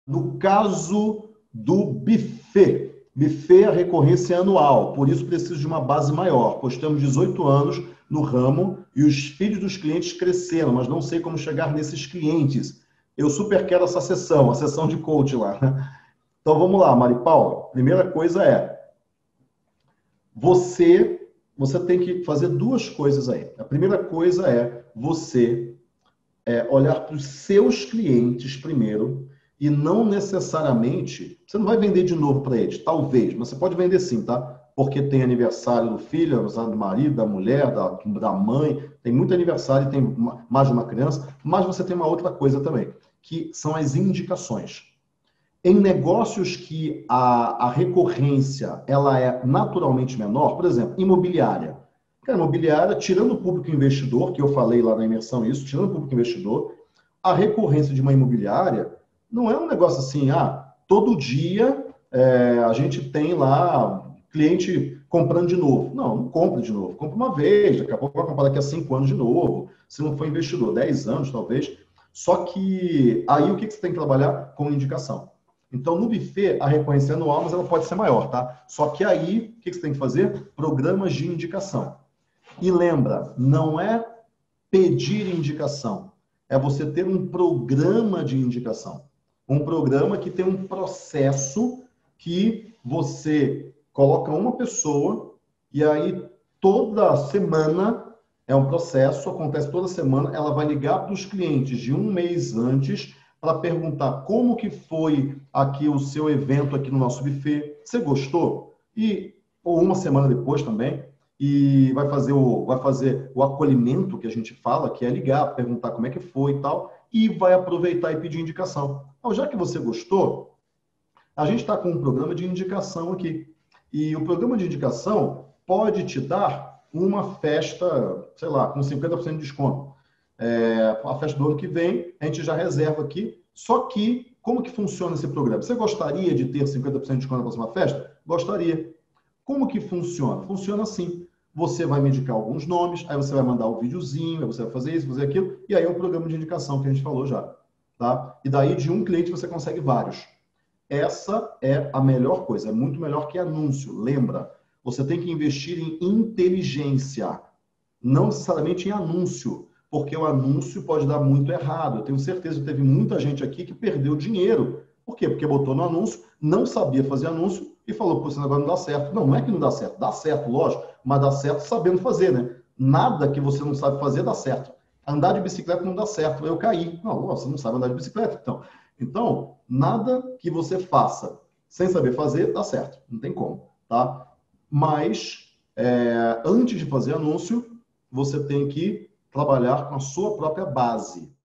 No caso do buffet, a recorrência é anual, por isso preciso de uma base maior, pois temos 18 anos no ramo e os filhos dos clientes cresceram, mas não sei como chegar nesses clientes. Eu super quero essa sessão, a sessão de coach lá. Então vamos lá, Mari Paula. Primeira coisa é, você tem que fazer duas coisas aí. A primeira coisa é você olhar para os seus clientes primeiro e não necessariamente, você não vai vender de novo para eles, talvez, mas você pode vender sim, tá? Porque tem aniversário do filho, aniversário do marido, da mulher, da mãe, tem muito aniversário e tem mais de uma criança, mas você tem uma outra coisa também, que são as indicações. Em negócios que a recorrência ela é naturalmente menor, por exemplo, imobiliária. Cara, imobiliária, tirando o público investidor, que eu falei lá na imersão isso, tirando o público investidor, a recorrência de uma imobiliária não é um negócio assim, todo dia a gente tem lá cliente comprando de novo. Não, não compra de novo. Compra uma vez, daqui a pouco vai comprar daqui a 5 anos de novo. Se não for investidor, 10 anos talvez. Só que aí o que você tem que trabalhar? Com indicação. Então, no buffet, a recorrência é anual, mas ela pode ser maior, tá? Só que aí, o que você tem que fazer? Programas de indicação. E lembra, não é pedir indicação, é você ter um programa de indicação. Um programa que tem um processo que você coloca uma pessoa e aí toda semana é um processo, acontece toda semana, ela vai ligar para os clientes de um mês antes para perguntar como que foi aqui o seu evento aqui no nosso buffet, você gostou? E ou uma semana depois também, e vai fazer o acolhimento que a gente fala, que é ligar, perguntar como é que foi e tal, e vai aproveitar e pedir indicação. Então, já que você gostou, a gente está com um programa de indicação aqui. E o programa de indicação pode te dar uma festa, sei lá, com 50% de desconto. A festa do ano que vem, a gente já reserva aqui. Só que, como que funciona esse programa? Você gostaria de ter 50% de desconto na próxima festa? Gostaria. Como que funciona? Funciona assim. Você vai me indicar alguns nomes, aí você vai mandar o videozinho, aí você vai fazer isso, fazer aquilo, e aí é o programa de indicação que a gente falou já. Tá? E daí de um cliente você consegue vários. Essa é a melhor coisa, é muito melhor que anúncio. Lembra, você tem que investir em inteligência, não necessariamente em anúncio, porque o anúncio pode dar muito errado. Eu tenho certeza que teve muita gente aqui que perdeu dinheiro. Por quê? Porque botou no anúncio, não sabia fazer anúncio e falou, pô, esse negócio não dá certo. Não, não é que não dá certo, lógico, mas dá certo sabendo fazer, né? Nada que você não sabe fazer dá certo. Andar de bicicleta não dá certo, eu caí. Não, você não sabe andar de bicicleta, então, nada que você faça sem saber fazer dá certo, não tem como, tá? Mas, antes de fazer anúncio, você tem que trabalhar com a sua própria base.